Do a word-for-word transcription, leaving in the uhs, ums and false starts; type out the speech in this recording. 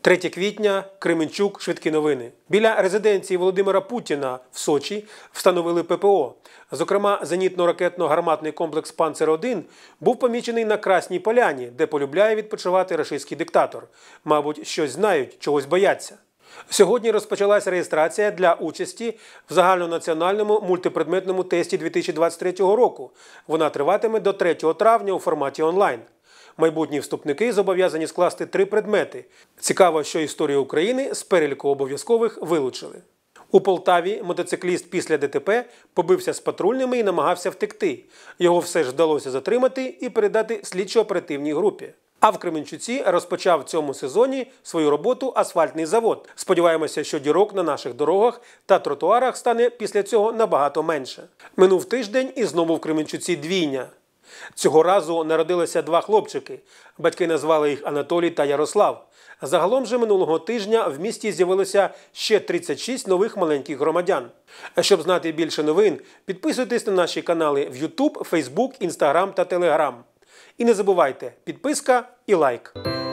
третє квітня, Кременчук, швидкі новини. Біля резиденції Володимира Путіна в Сочі встановили ППО. Зокрема, зенітно-ракетно-гарматний комплекс «Панцер один» був помічений на Красній Поляні, де полюбляє відпочивати рашистський диктатор. Мабуть, щось знають, чогось бояться. Сьогодні розпочалась реєстрація для участі в загальнонаціональному мультипредметному тесті дві тисячі двадцять третього року. Вона триватиме до третього травня у форматі онлайн. Майбутні вступники зобов'язані скласти три предмети. Цікаво, що історію України з переліку обов'язкових вилучили. У Полтаві мотоцикліст після ДТП побився з патрульними і намагався втекти. Його все ж вдалося затримати і передати слідчо-оперативній групі. А в Кременчуці розпочав в цьому сезоні свою роботу асфальтний завод. Сподіваємося, що дірок на наших дорогах та тротуарах стане після цього набагато менше. Минув тиждень і знову в Кременчуці двійня. Цього разу народилися два хлопчики. Батьки назвали їх Анатолій та Ярослав. Загалом же минулого тижня в місті з'явилося ще тридцять шість нових маленьких громадян. Щоб знати більше новин, підписуйтесь на наші канали в ютуб, фейсбук, інстаграм та телеграм. І не забувайте – підписка і лайк.